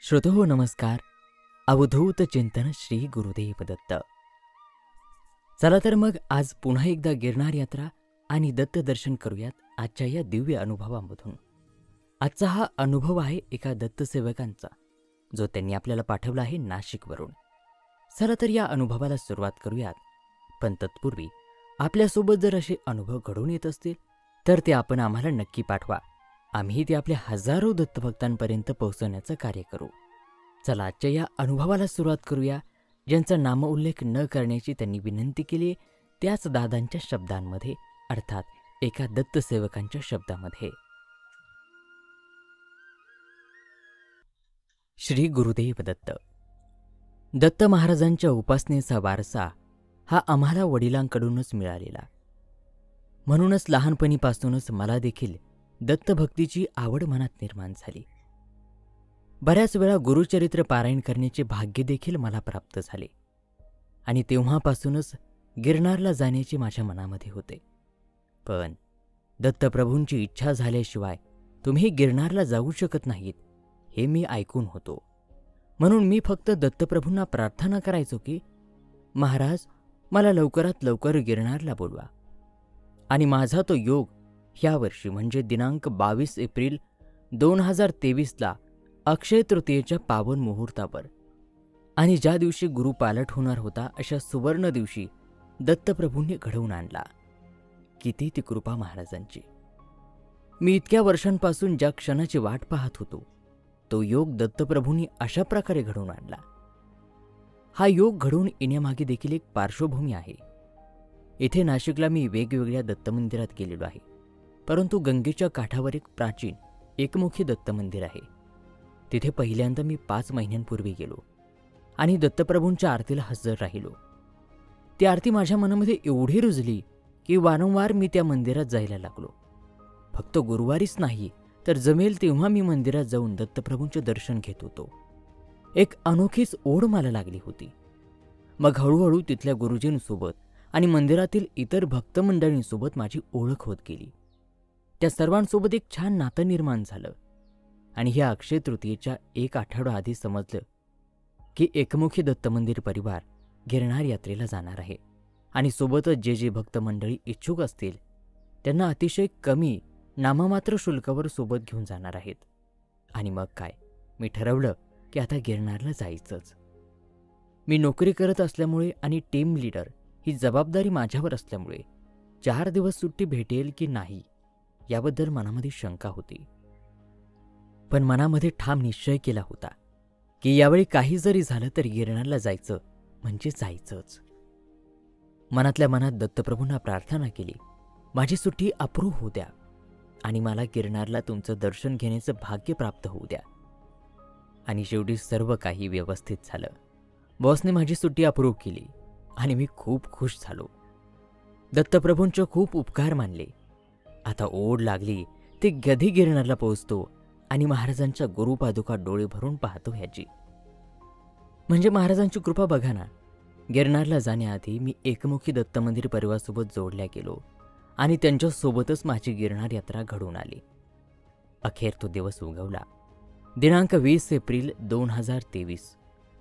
श्रोतो नमस्कार. अवधूत चिंतन श्री गुरुदेव दत्त. चला तर मग आज पुन्हा एकदा गिरनार यात्रा आणि दत्त दर्शन करूयात आजच्या या दिव्य अनुभवामधून. आजचा हा अनुभव आहे एका दत्तसेवकांचा, जो त्यांनी आपल्याला पाठवला आहे नाशिकवरून. चला तर या अनुभवाला सुरुवात करूयात. पण तत्पूर्वी आपल्यासोबत जर असे अनुभव घडून येत असतील तर ते आपण आम्हाला नक्की पाठवा. आम्ही ते आपल्या हजारो दत्तभक्तांपर्यंत पोहोचवण्याचं कार्य करू. चला आजच्या या अनुभवाला सुरुवात करूया. ज्यांचा नामउल्लेख न करण्याची त्यांनी विनंती केली त्याच दादांच्या शब्दांमध्ये, अर्थात एका दत्तसेवकांच्या शब्दामध्ये. श्री गुरुदेव दत्त. दत्त महाराजांच्या उपासनेचा वारसा हा आम्हाला वडिलांकडूनच मिळालेला. म्हणूनच लहानपणीपासूनच मला देखील दत्तभक्तीची आवड मनात निर्माण झाली. बऱ्याच वेळा गुरुचरित्र पारायण करण्याचे भाग्य देखील मला प्राप्त झाले आणि तेव्हापासूनच गिरनारला जाण्याचे माझ्या मनामध्ये होते. पण दत्तप्रभूंची इच्छा झाल्याशिवाय तुम्ही गिरनारला जाऊ शकत नाहीत हे मी ऐकून होतो. म्हणून मी फक्त दत्तप्रभूंना प्रार्थना करायचो की महाराज, मला लवकरात लवकर गिरनारला बोलवा. आणि माझा तो योग ह्या वर्षी म्हणजे दिनांक 22 एप्रिल 2023ला अक्षय तृतीयेच्या पावन मुहूर्तावर आणि ज्या दिवशी गुरु पालट होणार होता अशा सुवर्ण दिवशी दत्तप्रभूंनी घडवून आणला. किती ती कृपा महाराजांची. मी इतक्या वर्षांपासून ज्या क्षणाची वाट पाहत होतो तो योग दत्तप्रभूंनी अशा प्रकारे घडवून आणला. हा योग घडवून येण्यामागे देखील एक पार्श्वभूमी आहे. इथे नाशिकला मी वेगवेगळ्या दत्तमंदिरात गेलेलो आहे, परंतु गंगेच्या काठावर एक प्राचीन एकमुखी दत्तमंदिर आहे. तिथे पहिल्यांदा मी 5 महिन्यांपूर्वी गेलो आणि दत्तप्रभूंच्या आरतीला हजर राहिलो. ती आरती माझ्या मनामध्ये एवढी रुजली की वारंवार मी त्या मंदिरात जायला लागलो. फक्त गुरुवारीच नाही तर जमेल तेव्हा मी मंदिरात जाऊन दत्तप्रभूंचे दर्शन घेत होतो. एक अनोखीच ओढ मला लागली होती. मग हळूहळू तिथल्या गुरुजींसोबत आणि मंदिरातील इतर भक्तमंडळींसोबत माझी ओळख होत गेली. त्या सर्वांसोबत एक छान नातं निर्माण झालं आणि ह्या अक्षय तृतीयेच्या 1 आठवडा आधी समजलं की एकमुखी दत्तमंदिर परिवार गिरनार यात्रेला जाणार आहे आणि सोबतच जे भक्तमंडळी इच्छुक असतील त्यांना अतिशय कमी नाममात्र शुल्कावर सोबत घेऊन जाणार आहेत. आणि मग काय, मी ठरवलं की आता गिरनारला जायचंच. मी नोकरी करत असल्यामुळे आणि टीम लीडर ही जबाबदारी माझ्यावर असल्यामुळे 4 दिवस सुट्टी भेटेल की नाही याबद्दल मनामध्ये शंका होती. पण मनामध्ये ठाम निश्चय केला होता की यावेळी काही जरी झालं तरी गिरनारला जायचं म्हणजे जायचंच. मनातल्या मनात दत्तप्रभूंना प्रार्थना केली, माझी सुट्टी अप्रूव्ह होऊ द्या आणि मला गिरनारला तुमचं दर्शन घेण्याचं भाग्य प्राप्त होऊ द्या. आणि शेवटी सर्व काही व्यवस्थित झालं. बॉसने माझी सुट्टी अप्रूव्ह केली आणि मी खूप खुश झालो. दत्तप्रभूंचे खूप उपकार मानले. आता ओढ लागली ते कधी गिरनारला पोहोचतो आणि महाराजांच्या गुरुपादुका डोळे भरून पाहतो ह्याची. म्हणजे महाराजांची कृपा बघा ना. गिरनारला जाण्याआधी मी एकमुखी दत्तमंदिर परिवारासोबत जोडल्या गेलो आणि त्यांच्यासोबतच माझी गिरनार यात्रा घडून आली. अखेर तो दिवस उगवला. दिनांक 20 एप्रिल 2023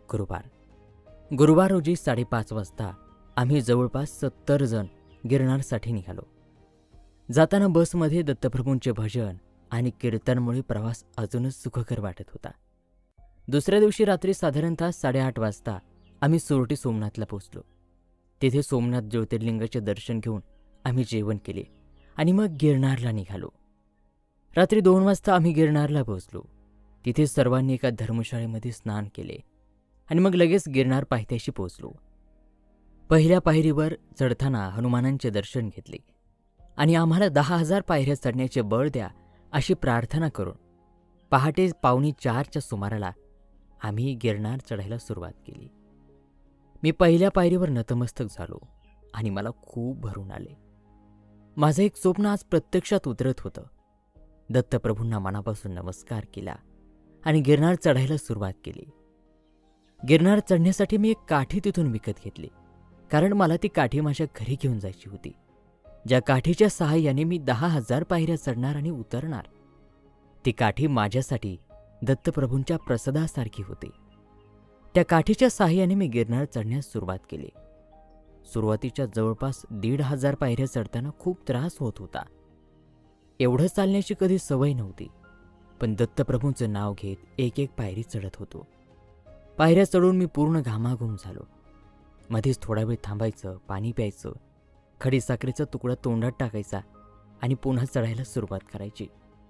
गुरुवार रोजी 5:30 वाजता आम्ही जवळपास 70 जण गिरनारसाठी निघालो. जाताना बसमध्ये दत्तप्रभूंचे भजन आणि कीर्तनमुळे प्रवास अजूनच सुखकर वाटत होता. दुसऱ्या दिवशी रात्री साधारणतः 8:30 वाजता आम्ही सोरटी सोमनाथला पोहोचलो. तिथे सोमनाथ ज्योतिर्लिंगाचे दर्शन घेऊन आम्ही जेवण केले आणि मग गिरनारला निघालो. रात्री 2 वाजता आम्ही गिरनारला पोहोचलो. तिथे सर्वांनी एका धर्मशाळेमध्ये स्नान केले आणि मग लगेच गिरनार पायथ्याशी पोहोचलो. पहिल्या पायरीवर चढताना हनुमानांचे दर्शन घेतले आणि आम्हाला 10,000 पायऱ्या चढण्याचे बळ द्या अशी प्रार्थना करून पहाटे 3:45च्या सुमाराला आम्ही गिरनार चढायला सुरुवात केली. मी पहिल्या पायरीवर नतमस्तक झालो आणि मला खूप भरून आले. माझं एक स्वप्न आज प्रत्यक्षात उतरत होतं. दत्तप्रभूंना मनापासून नमस्कार केला आणि गिरनार चढायला सुरुवात केली. गिरनार चढण्यासाठी मी एक काठी तिथून विकत घेतली, कारण मला ती काठी माझ्या घरी घेऊन जायची होती. ज्या काठीच्या सहाय्याने मी 10,000 पायऱ्या चढणार आणि उतरणार. ती काठी माझ्यासाठी दत्तप्रभूंच्या प्रसादासारखी होती. त्या काठीच्या साहाय्याने मी गिरनार चढण्यास सुरुवात केली. सुरुवातीच्या जवळपास 1,500 पायऱ्या चढताना खूप त्रास होत होता. एवढं चालण्याची कधी सवय नव्हती, पण दत्तप्रभूंचं नाव घेत एक एक पायरी चढत होतो. पायऱ्या चढून मी पूर्ण घामाघूम झालो. मध्येच थोडा वेळ थांबायचं, पाणी प्यायचं, खडीसाखरेचा तुकडा तोंडात टाकायचा आणि पुन्हा चढायला सुरुवात करायची.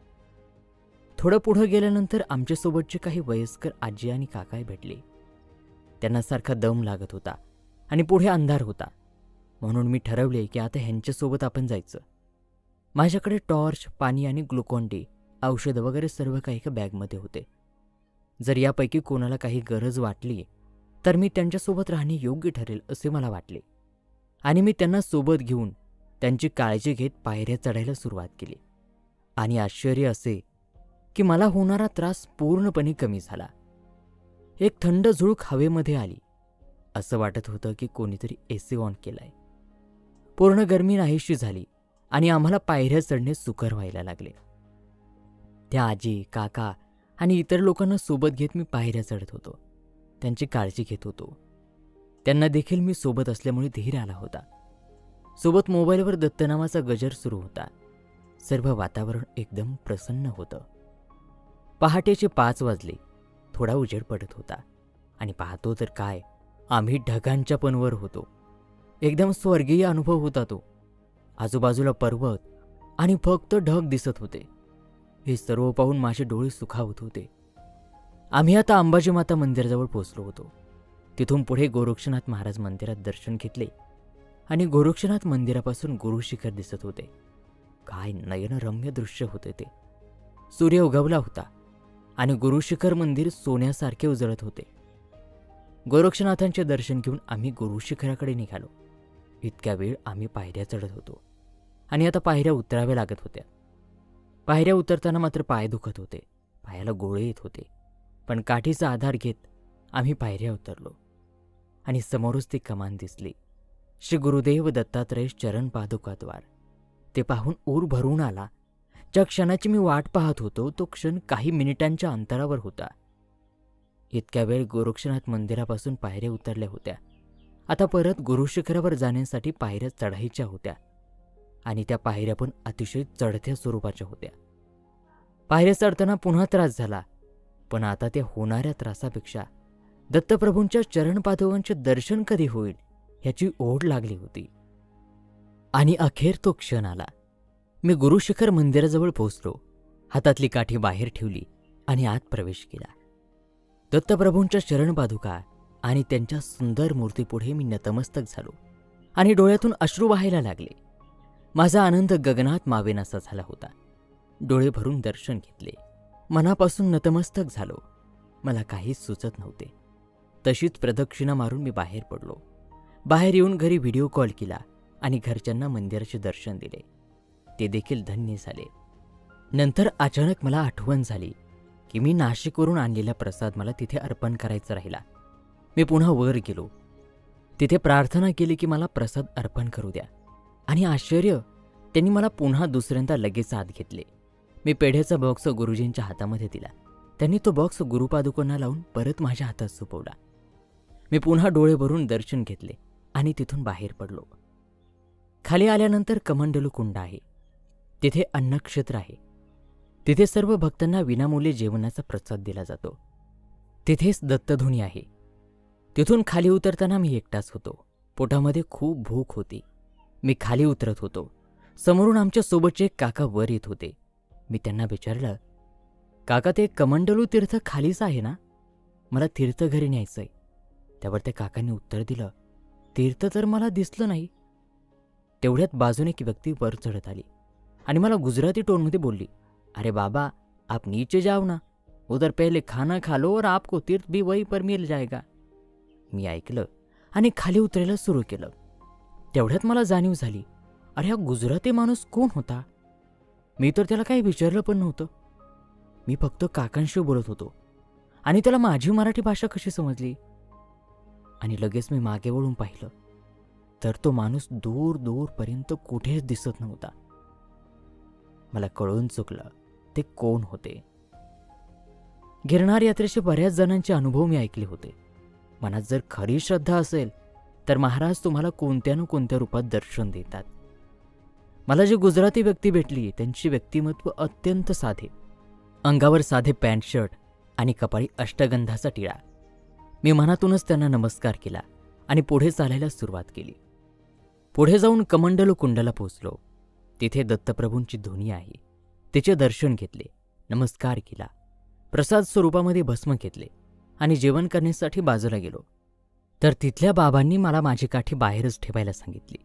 थोडं पुढं गेल्यानंतर आमच्यासोबतचे काही वयस्कर आजी आणि काका भेटले. त्यांना सारखा दम लागत होता आणि पुढे अंधार होता, म्हणून मी ठरवले की आता ह्यांच्यासोबत आपण जायचं. माझ्याकडे टॉर्च, पाणी आणि ग्लुकॉन-डी, औषधं वगैरे सर्व काही एका बॅगमध्ये होते. जर यापैकी कोणाला काही गरज वाटली तर मी त्यांच्यासोबत राहणे योग्य ठरेल असे मला वाटले आणि मी त्यांना सोबत घेऊन त्यांची काळजी घेत पायऱ्या चढायला सुरुवात केली. आणि आश्चर्य असे की मला होणारा त्रास पूर्णपणे कमी झाला. एक थंड झुळूक हवेमध्ये आली. असं वाटत होतं की कोणीतरी एसी ऑन केलाय. पूर्ण गरमी नाहीशी झाली आणि आम्हाला पायऱ्या चढणे सुकर व्हायला लागले. त्या आजी, काका आणि इतर लोकांना सोबत घेत मी पायऱ्या चढत होतो. त्यांची काळजी घेत होतो. त्यांना देखील मी सोबत असल्यामुळे धीर आला होता. सोबत मोबाईलवर दत्तनामाचा गजर सुरू होता. सर्व वातावरण एकदम प्रसन्न होतं. पहाटेचे 5 वाजले. थोडा उजेड पडत होता आणि पाहतो तर काय, आम्ही ढगांच्या पणवर होतो. एकदम स्वर्गीय अनुभव होता तो. आजूबाजूला पर्वत आणि फक्त ढग दिसत होते. हे सर्व पाहून माझे डोळे सुखावत होते. आम्ही आता अंबाजी माता मंदिराजवळ पोहोचलो होतो. तिथून पुढे गोरक्षनाथ महाराज मंदिरात दर्शन घेतले आणि गोरक्षनाथ मंदिरापासून गुरु शिखर दिसत होते. काय नयनरम्य दृश्य होते ते. सूर्य उगवला होता आणि गुरु शिखर मंदिर सोन्यासारखे उजळत होते. गोरक्षनाथांचे दर्शन घेऊन आम्ही गुरु शिखराकडे निघालो. इतक्या वेळ आम्ही पायऱ्या चढत होतो आणि आता पायऱ्या उतराव्या लागत होत्या. पायऱ्या उतरताना मात्र पाय दुखत होते, पायाला गोळे येत होते. पण काठीचा आधार घेत आम्ही पायऱ्या उतरलो आणि समोरच ती कमान दिसली. श्री गुरुदेव दत्तात्रय चरण पादुकाद्वार. ते पाहून ऊर भरून आला. ज्या क्षणाची मी वाट पाहत होतो तो क्षण काही मिनिटांच्या अंतरावर होता. इतक्या वेळ गोरक्षनाथ मंदिरापासून पायऱ्या उतरल्या होत्या. आता परत गुरुशिखरावर जाण्यासाठी पायऱ्या चढायच्या होत्या आणि त्या पायऱ्या पण अतिशय चढत्या स्वरूपाच्या होत्या. पायऱ्या चढताना पुन्हा त्रास झाला, पण आता त्या होणाऱ्या त्रासापेक्षा दत्तप्रभूंच्या चरणपादुकांचे दर्शन कधी होईल याची ओढ लागली होती. आणि अखेर तो क्षण आला. मी गुरुशिखर मंदिराजवळ पोहोचलो. हातातली काठी बाहेर ठेवली आणि आत प्रवेश केला. दत्तप्रभूंच्या चरणपादुका आणि त्यांच्या सुंदर मूर्तीपुढे मी नतमस्तक झालो आणि डोळ्यातून अश्रू वाहायला लागले. माझा आनंद गगनात मावेनासा झाला होता. डोळे भरून दर्शन घेतले. मनापासून नतमस्तक झालो. मला काहीच सुचत नव्हते. तशीच प्रदक्षिणा मारून मी बाहेर पडलो. बाहेर येऊन घरी व्हिडिओ कॉल केला आणि घरच्यांना मंदिराचे दर्शन दिले. ते देखील धन्य झाले. नंतर अचानक मला आठवण झाली की मी नाशिकवरून आणलेला प्रसाद मला तिथे अर्पण करायचा राहिला. मी पुन्हा वर गेलो. तिथे प्रार्थना केली की मला प्रसाद अर्पण करू द्या. आणि आश्चर्य, त्यांनी मला पुन्हा दुसऱ्यांदा लगेच आत घेतले. मी पेढ्याचा बॉक्स गुरुजींच्या हातामध्ये दिला. त्यांनी तो बॉक्स गुरुपादुकांना लावून परत माझ्या हातात सोपवला. मी पुन्हा डोळे भरून दर्शन घेतले आणि तिथून बाहेर पडलो. खाली आल्यानंतर कमंडलू कुंड आहे. तिथे अन्नक्षेत्र आहे. तिथे सर्व भक्तांना विनामूल्य जेवणाचा प्रसाद दिला जातो. तिथेच दत्तधुनी आहे. तिथून खाली उतरताना मी एकटाच होतो. पोटामध्ये खूप भूक होती. मी खाली उतरत होतो. समोरून आमच्या सोबतचे एक काका वर येत होते. मी त्यांना विचारलं, काका ते कमंडलू तीर्थ खालीच आहे ना? मला तीर्थघरी न्यायचंय. त्यावर त्या काकांनी उत्तर दिलं, तीर्थ तर मला दिसलं नाही. तेवढ्यात बाजूने एक व्यक्ती वर चढत आली आणि मला गुजराती टोनमध्ये बोलली, अरे बाबा, आप नीचे जाओ ना, उधर पहले खाना खा लो और आपको तीर्थ भी वहीं पर मिल जाएगा. मी ऐकलं आणि खाली उतरायला सुरू केलं. तेवढ्यात मला जाणीव झाली, अरे हा गुजराती माणूस कोण होता? मी तर त्याला काही विचारलं पण नव्हतं. मी फक्त काकांशी बोलत होतो आणि त्याला माझी मराठी भाषा कशी समजली? आणि लगेच मी मागे वळून पाहिलं तर तो माणूस दूर दूरपर्यंत कुठेच दिसत नव्हता. मला कळून चुकलं ते कोण होते. गिरनार यात्रेचे बऱ्याच जणांचे अनुभव मी ऐकले होते. मनात जर खरी श्रद्धा असेल तर महाराज तुम्हाला कोणत्या ना कोणत्या रूपात दर्शन देतात. मला जी गुजराती व्यक्ती भेटली त्यांची व्यक्तिमत्व अत्यंत साधे. अंगावर साधे पॅन्ट शर्ट आणि कपाळी अष्टगंधाचा टिळा. मी मनातूनच त्यांना नमस्कार केला आणि पुढे चालायला सुरुवात केली. पुढे जाऊन कमंडलू कुंडला पोचलो. तिथे दत्तप्रभूंची धुनी आहे. तिचे दर्शन घेतले, नमस्कार केला, प्रसाद स्वरूपामध्ये भस्म घेतले आणि जेवण करण्यासाठी बाजूला गेलो तर तिथल्या बाबांनी मला माझी काठी बाहेरच ठेवायला सांगितली.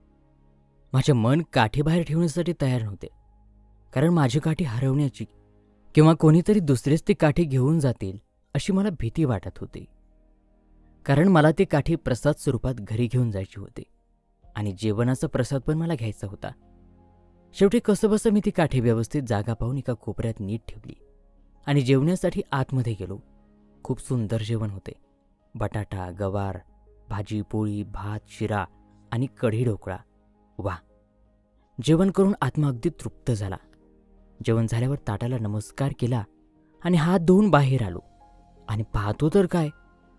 माझे मन काठी बाहेर ठेवण्यासाठी तयार नव्हते, कारण माझी काठी हरवण्याची किंवा कोणीतरी दुसरेच ती काठी घेऊन जातील अशी मला भीती वाटत होती. कारण मला ती काठी प्रसाद स्वरूपात घरी घेऊन जायची होती आणि जेवणाचा प्रसाद पण मला घ्यायचा होता. शेवटी कसंबसं मी ती काठी व्यवस्थित जागा पाहून एका कोपऱ्यात नीट ठेवली आणि जेवण्यासाठी आतमध्ये गेलो. खूप सुंदर जेवण होते. बटाटा, गवार, भाजी, पोळी, भात, शिरा आणि कढी ढोकळा. वा! जेवण करून आत्मा अगदी तृप्त झाला. जेवण झाल्यावर ताटाला नमस्कार केला आणि हात धुवून बाहेर आलो आणि पाहतो तर काय,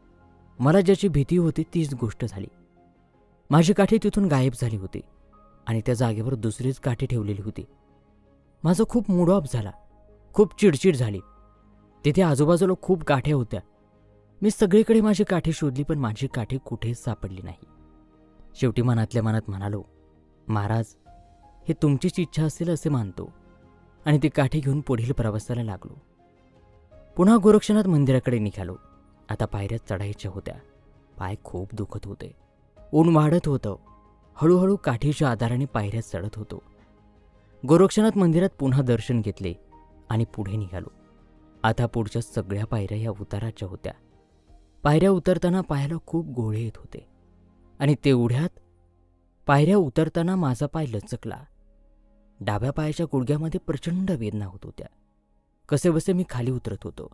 मला ज्याची भीती होती तीच गोष्ट झाली. माझी काठी तिथून गायब झाली होती आणि त्या जागेवर दुसरीच काठी ठेवलेली होती. माझा खूप मूड ऑफ झाला. खूप चिडचिड झाली. तिथे आजूबाजूला खूप काठ्या होत्या. मी सगळीकडे माझी काठी शोधली पण माझी काठी कुठेच सापडली नाही. शेवटी मनातल्या मनात म्हणालो, महाराज हे तुमचीच इच्छा असेल असे मानतो आणि ती काठी घेऊन पुढील प्रवासाला लागलो. पुन्हा गोरक्षनाथ मंदिराकडे निघालो. आता पायऱ्या चढायच्या होत्या. पाय खूप दुखत होते. ऊन वाढत होतं. हळूहळू काठीच्या आधाराने पायऱ्या चढत होतो. गोरक्षनाथ मंदिरात पुन्हा दर्शन घेतले आणि पुढे निघालो. आता पुढच्या सगळ्या पायऱ्या या उताराच्या होत्या. पायऱ्या उतरताना पायाला खूप गोळे येत होते आणि तेवढ्यात पायऱ्या उतरताना माझा पाय लचकला. डाव्या पायाच्या गुडघ्यामध्ये प्रचंड वेदना होत होत्या. कसेबसे मी खाली उतरत होतो.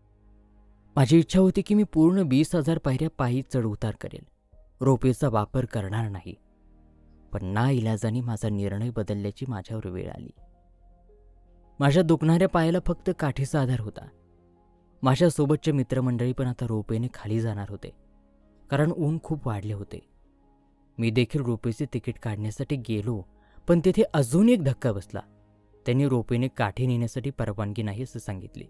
माझी इच्छा होती की मी पूर्ण 20,000 पायऱ्या पायी चढ उतार करेल, रोपेचा वापर करणार नाही. पण नाइलाजाने माझा निर्णय बदलल्याची माझ्यावर वेळ आली. माझ्या दुखणाऱ्या पायाला फक्त काठीचा आधार होता. माझ्यासोबतचे मित्रमंडळी पण आता रोपेने खाली जाणार होते, कारण ऊन खूप वाढले होते. मी देखील रोपेचे तिकीट काढण्यासाठी गेलो, पण तेथे अजून एक धक्का बसला. त्यांनी रोपेने काठी नेण्यासाठी परवानगी नाही असे सांगितले.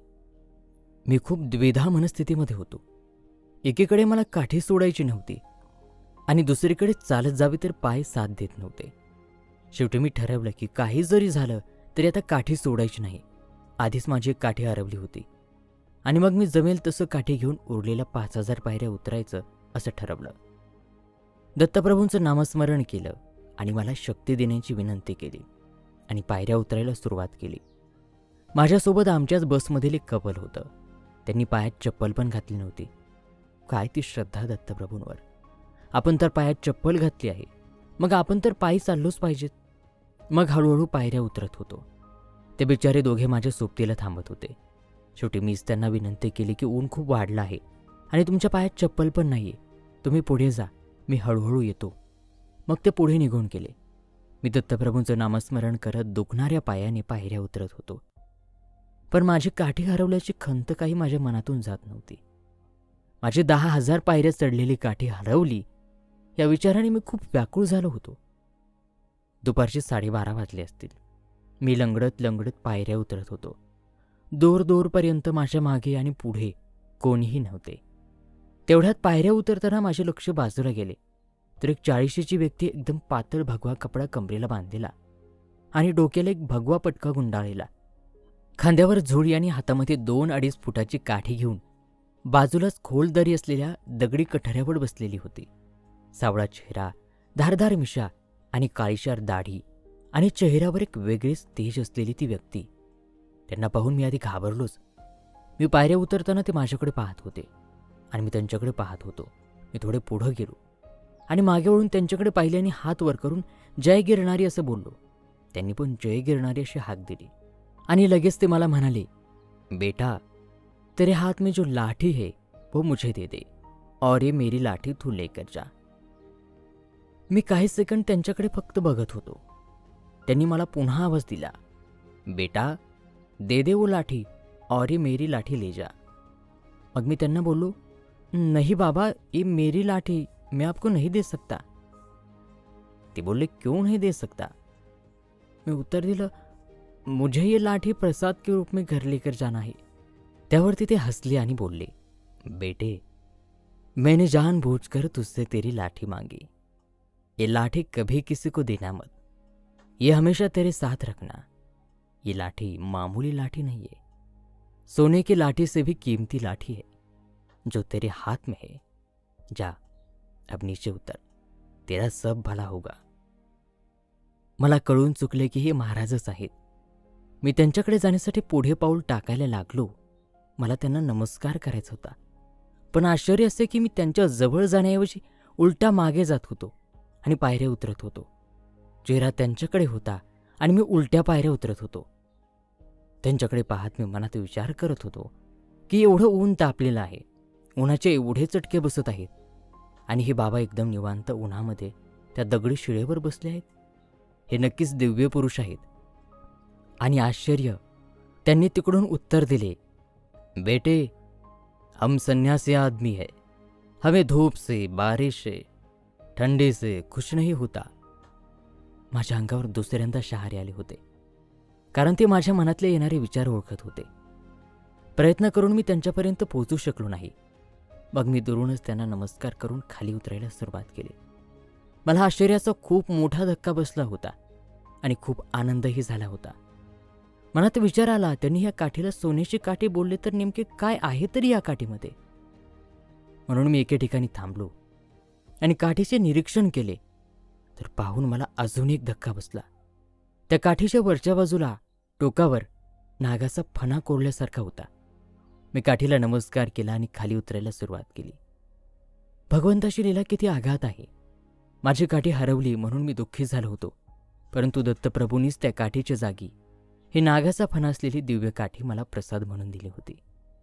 मी खूप द्विधा मनस्थितीमध्ये होतो. एकीकडे मला काठी सोडायची नव्हती आणि दुसरीकडे चालत जावे तर पाय साथ देत नव्हते. शेवटी मी ठरवलं की काही जरी झालं तरी आता काठी सोडायची नाही. आधीच माझी एक काठी हरवली होती आणि मग मी जमेल तसं काठी घेऊन उरलेल्या 5,000 पायऱ्या उतरायचं असं ठरवलं. दत्तप्रभूंचं नामस्मरण केलं आणि मला शक्ती देण्याची विनंती केली आणि पायऱ्या उतरायला सुरुवात केली. माझ्यासोबत आमच्याच बसमधील एक कपल होतं. त्यांनी पायात चप्पल पण घातली नव्हती. काय ती श्रद्धा दत्तप्रभूंवर! आपण तर पायात चप्पल घातली आहे, मग आपण तर पायी चाललोच पाहिजेत. मग हळूहळू पायऱ्या उतरत होतो. ते बिचारे दोघे माझ्या सोबतीला थांबत होते. शेवटी मीच त्यांना विनंती केली की ऊन खूप वाढलं आहे आणि तुमच्या पायात चप्पल पण नाहीये, तुम्ही पुढे जा, मी हळूहळू येतो. मग ते पुढे निघून गेले. मी दत्तप्रभूंचं नामस्मरण करत दुखणाऱ्या पायाने पायऱ्या उतरत होतो. पण माझी काठी हरवल्याची खंत काही माझ्या मनातून जात नव्हती. माझी 10,000 पायऱ्या चढलेली काठी हरवली या विचाराने मी खूप व्याकुळ झालो होतो. दुपारचे 12:30 वाजले असतील. मी लंगडत लंगडत पायऱ्या उतरत होतो. दूरपर्यंत माझ्या मागे आणि पुढे कोणीही नव्हते. तेवढ्यात पायऱ्या उतरताना माझे लक्ष बाजूला गेले तर एक 40शीची व्यक्ती एकदम पातळ भगवा कपडा कमरेला बांधलेला आणि डोक्याला एक भगवा पटका गुंडाळलेला, खांद्यावर झोळी आणि हातामध्ये 2-2.5 फुटाची काठी घेऊन बाजूलाच खोल दरी असलेल्या दगडी कठऱ्यावर बसलेली होती. सावळा चेहरा, धारदार मिशा आणि काळीशार दाढी आणि चेहऱ्यावर एक वेगळीच तेज असलेली ती व्यक्ती. त्यांना पाहून मी आधी घाबरलोच. मी पायऱ्या उतरताना ते माझ्याकडे पाहत होते आणि मी त्यांच्याकडे पाहत होतो. मी थोडे पुढं गेलो आणि मागे वळून त्यांच्याकडे पाहिले आणि हात वर करून जय गिरनारी असं बोललो. त्यांनी पण जय गिरनारी अशी हाक दिली आणि लगेच ते मला म्हणाले, बेटा तेरे हाथ में जो लाठी है वो मुझे दे दे और ये मेरी लाठी तू लेकर जा. मी काही सेकंड त्यांच्याकडे फक्त बघत होतो. त्यांनी मला पुन्हा आवाज दिला, बेटा दे दे वो लाठी और ये मेरी लाठी ले जा. मग मी त्यांना बोललो, नहीं बाबा, ये मेरी लाठी, मैं आपको नहीं दे सकता. ते बोलले, क्यों नहीं दे सकता? मैं उत्तर दिलं, मुझे ये लाठी प्रसाद के रूप में घर लेकर जाना है. त्यावरती ते हसले आणि बोलले, बेटे, मैंने जानबूझकर तुझसे तेरी लाठी मांगी. ये लाठी कभी किसी को देना मत. ये हमेशा तेरे साथ रखना. ये लाठी मामूली लाठी नहीं है, सोने की लाठी से भी कीमती लाठी है जो तेरे हाथ में है. जा, अब नीचे उतर, तेरा सब भला होगा. मला कळून चुकले की हे महाराजच आहेत. मी त्यांच्याकडे जाण्यासाठी पुढे पाऊल टाकायला लागलो. मला त्यांना नमस्कार करायचा होता, पण आश्चर्य असे की मी त्यांच्या जवळ जाण्याऐवजी उलटा मागे जात होतो आणि पायऱ्या उतरत होतो. चेहरा त्यांच्याकडे होता आणि मी उलट्या पायऱ्या उतरत होतो. त्यांच्याकडे पाहत मी मनात विचार करत होतो की एवढं ऊन तापलेलं आहे, उन्हाचे एवढे चटके बसत आहेत, आणि हे बाबा एकदम निवांत उन्हामध्ये त्या दगडी शिळेवर बसले आहेत. हे नक्कीच दिव्य पुरुष आहेत. आणि आश्चर्य, त्यांनी तिकडून उत्तर दिले, बेटे, हम सन्यासी आदमी है, हमें धूप से, बारिश से, ठंडे से खुश नहीं होता. माझ्या अंगावर दुसऱ्यांदा शहारे आले होते, कारण ते माझ्या मनातले येणारे विचार ओळखत होते. प्रयत्न करून मी त्यांच्यापर्यंत पोहोचू शकलो नाही. मग मी दुरूनच त्यांना नमस्कार करून खाली उतरायला सुरुवात केली. मला आश्चर्याचा खूप मोठा धक्का बसला होता आणि खूप आनंदही झाला होता. मनात विचार आला, त्यांनी या काठीला सोन्याची काठी बोलले तर नेमके काय आहे तरी या काठीमध्ये. म्हणून मी एके ठिकाणी थांबलो आणि काठीचे निरीक्षण केले, तर पाहून मला अजून एक धक्का बसला. त्या काठीच्या वरच्या बाजूला टोकावर नागाचा फणा कोरल्यासारखा होता. मी काठीला नमस्कार केला आणि खाली उतरायला सुरुवात केली. भगवंताची लीला किती आघात आहे. माझी काठी हरवली म्हणून मी दुःखी झालो होतो, परंतु दत्तप्रभूंनीच त्या काठीच्या जागी ही नागाचा फणा असलेली दिव्य काठी मला प्रसाद म्हणून दिली होती.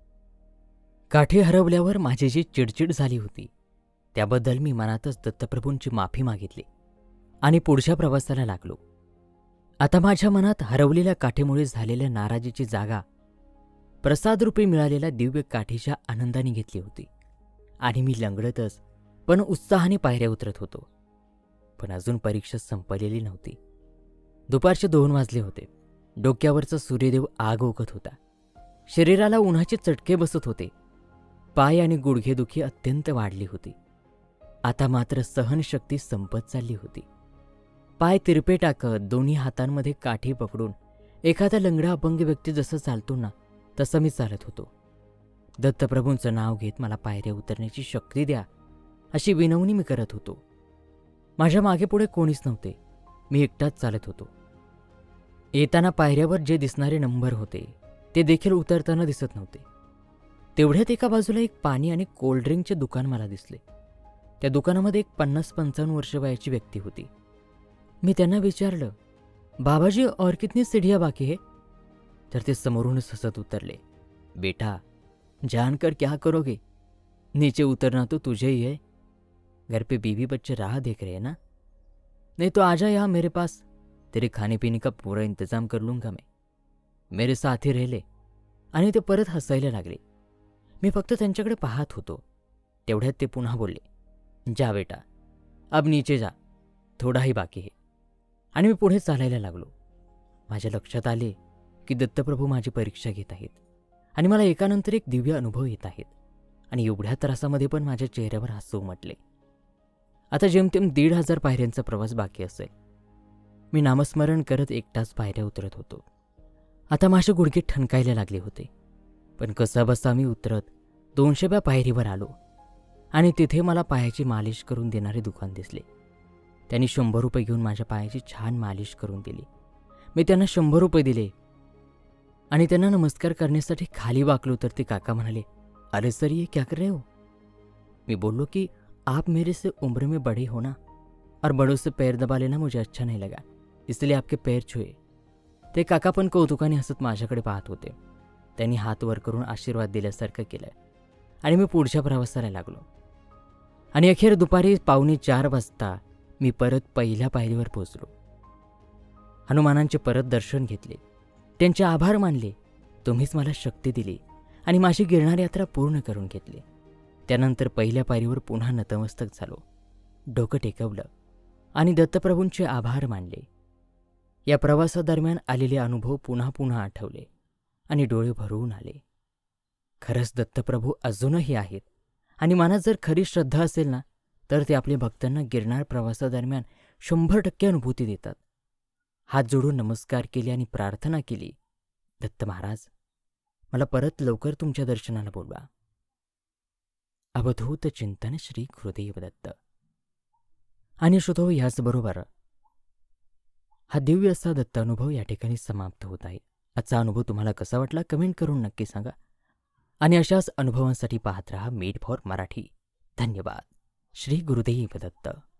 काठी हरवल्यावर माझी जी चिडचिड झाली होती त्याबद्दल मी मनातच दत्तप्रभूंची माफी मागितली आणि पुढच्या प्रवासाला लागलो. आता माझ्या मनात हरवलेल्या काठीमुळे झालेल्या नाराजीची जागा प्रसादरूपी मिळालेल्या दिव्य काठीच्या आनंदाने घेतली होती आणि मी लंगडतच पण उत्साहाने पायऱ्या उतरत होतो. पण अजून परीक्षा संपलेली नव्हती. दुपारचे 2 वाजले होते. डोक्यावरचा सूर्यदेव आग ओकत होता. शरीराला उन्हाचे चटके बसत होते. पाय आणि गुडघेदुखी अत्यंत वाढली होती. आता मात्र सहनशक्ती संपत चालली होती. पाय तिरपे टाकत दोन्ही हातांमध्ये काठी पकडून एखादा लंगडा अपंग व्यक्ती जसं चालतो ना, तसं मी चालत होतो. दत्तप्रभूंचं नाव घेत मला पायऱ्या उतरण्याची शक्ती द्या अशी विनवणी मी करत होतो. माझ्या मागे पुढे कोणीच नव्हते. मी एकटाच चालत होतो. येताना पायऱ्यावर जे दिसणारे नंबर होते ते देखील उतरताना दिसत नव्हते. तेवढ्यात एका बाजूला एक पाणी आणि कोल्ड्रिंकचे दुकान मला दिसले. त्या दुकानामध्ये एक 50-55 वर्ष वयाची व्यक्ती होती. मी त्यांना विचारलं, बाबाजी, और कितनी सीढ़ियाँ बाकी है? तर ते समोरूनच हसत उतरले, बेटा, जानकर क्या करोगे? नीचे उतरना तो तुझे ही है. घर पे बीवी बच्चे राह देख रहे हैं ना? नहीं तो आजा यहाँ मेरे पास, तेरे खाने पीने का पूरा इंतजाम कर लूँगा मैं. मेरे साथ ही रह ले. आणि ते परत हसायला लागले. मी फक्त त्यांच्याकडे पाहत होतो. तेवढ्यात ते पुन्हा बोलले, जा बेटा, अब नीचे जा, थोडा ही बाकी है. आणि मी पुढे चालायला लागलो. माझ्या लक्षात आले की दत्तप्रभू माझी परीक्षा घेत आहेत आणि मला एकानंतर एक दिव्य अनुभव येत आहेत. आणि एवढ्या त्रासामध्ये पण माझ्या चेहऱ्यावर हास्य उमटले. आता जेमतेम 1,500 पायऱ्यांचा प्रवास बाकी असेल. मी नामस्मरण करत एकटाच पायऱ्या उतरत होतो. आता माझे गुडघे ठणकायला लागले होते. पण कसाबसा मी उतरत 200व्या पायरीवर आलो आणि तिथे मला पायाची मालिश करून देणारे दुकान दिसले. त्यांनी 100 रुपये घेऊन माझ्या पायाची छान मालिश करून दिली. मी त्यांना 100 रुपये दिले आणि त्यांना नमस्कार करण्यासाठी खाली वाकलो तर ते काका म्हणाले, अरे सर, ये क्या कर रहे हो? मी बोललो की आप मेरे से उम्र में बड़े हो ना, और बड़ों से पैर दबा लेना मुझे अच्छा नहीं लगा, इसलिए आपके पैर छुए. ते काका पण कौतुकाने हसत माझ्याकडे पाहत होते. त्यांनी हात वर करून आशीर्वाद दिल्यासारखं केलं आणि मी पुढच्या प्रवासाला लागलो. आणि अखेर दुपारी 3:45 वाजता मी परत पहिल्या पायरीवर पोहोचलो. हनुमानांचे परत दर्शन घेतले. त्यांचे आभार मानले. तुम्हीच मला शक्ती दिली आणि माझी गिरनार यात्रा पूर्ण करून घेतली. त्यानंतर पहिल्या पायरीवर पुन्हा नतमस्तक झालो, डोकं टेकवलं आणि दत्तप्रभूंचे आभार मानले. या प्रवासादरम्यान आलेले अनुभव पुन्हा पुन्हा आठवले आणि डोळे भरून आले. खरंच दत्तप्रभू अजूनही आहेत आणि मनात जर खरी श्रद्धा असेल ना, तर ते आपल्या भक्तांना गिरनार प्रवासादरम्यान 100% अनुभूती देतात. हात जोडून नमस्कार केले आणि प्रार्थना केली, दत्त महाराज, मला परत लवकर तुमच्या दर्शनाला बोलवा. अवधूत चिंतन श्री गुरुदेव दत्त. आणि श्रोतो, याचबरोबर हा दिव्य असा दत्त अनुभव या ठिकाणी समाप्त होत आहे. आजचा अनुभव तुम्हाला कसा वाटला कमेंट करून नक्की सांगा. आणि अशाच अनुभवांसाठी पाहत रहा मेड फॉर मराठी. धन्यवाद. श्री गुरुदेव दत्त.